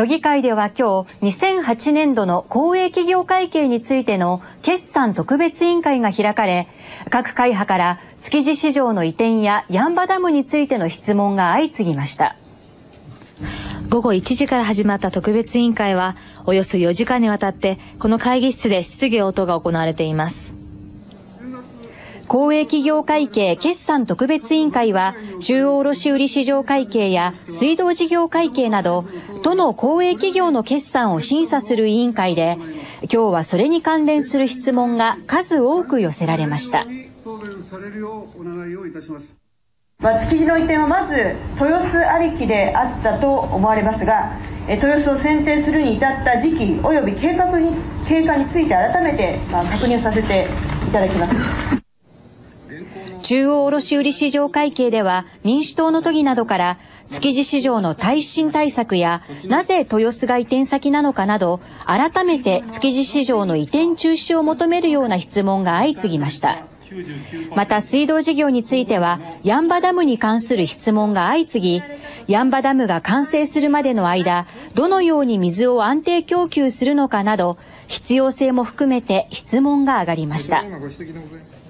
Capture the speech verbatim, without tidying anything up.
都議会では今日、にせんはちねんどの公営企業会計についての決算特別委員会が開かれ、各会派から築地市場の移転や八ッ場ダムについての質問が相次ぎました。 ごごいちじから始まった特別委員会は、およそよじかんにわたって、この会議室で質疑応答が行われています。 公営企業会計決算特別委員会は、中央卸売市場会計や水道事業会計など、都の公営企業の決算を審査する委員会で、今日はそれに関連する質問が数多く寄せられました。 まあ、築地の移転はまず豊洲ありきであったと思われますが、豊洲を選定するに至った時期および計画に経過について改めて、まあ、確認させていただきます。 中央卸売市場会計では民主党の都議などから築地市場の耐震対策やなぜ豊洲が移転先なのかなど改めて築地市場の移転中止を求めるような質問が相次ぎました。また水道事業については八ッ場ダムに関する質問が相次ぎ、八ッ場ダムが完成するまでの間どのように水を安定供給するのかなど必要性も含めて質問が上がりました。